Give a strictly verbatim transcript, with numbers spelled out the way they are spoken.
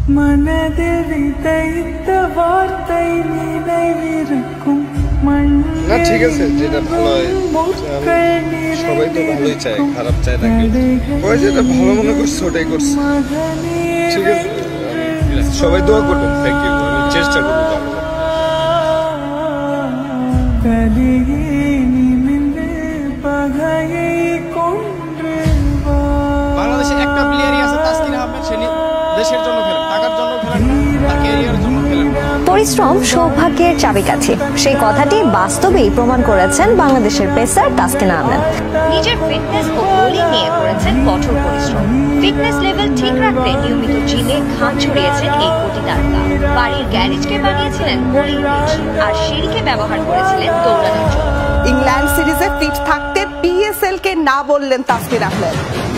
না ঠিক আছে, যেটা ভালো হয় সবাই তো ভালোই চায়, খারাপ চায় না কেউ। ওই যেটা ভালো মনে করছে ওটাই করছে, ঠিক আছে। সবাই দোয়া করবেন। Thank you. আমি চেষ্টা করবো ভালো। বাংলাদেশে একটা প্লেয়ারই আছে তাসকিন আহমেদ, সে দেশের জন্য খেলেন, টাকার জন্য খেলেন না, তার ক্যারিয়ারের জন্য খেলেন। পরিশ্রম সৌভাগ্যের চাবিকাঠি, সেই কথাটি বাস্তবেই প্রমাণ করেছেন বাংলাদেশের পেসার তাসকিন আহমেদ। নিজের ফিটনেস ও বোলিং নিয়ে করেছেন কঠোর পরিশ্রম। ফিটনেস লেভেল ঠিক রাখতে নিয়মিত জিমে ঘাম ছড়িয়েছেন এই কোটি তারকা। বাড়ির গ্যারেজকে বানিয়েছিলেন বোলিং পিচ, আর সিঁড়িকে ব্যবহার করেছিলেন দৌড়ানোর জন্য। ইংল্যান্ড সিরিজে ফিট থাকতে পিএসএল কে না বললেন তাসকিন আহমেদ।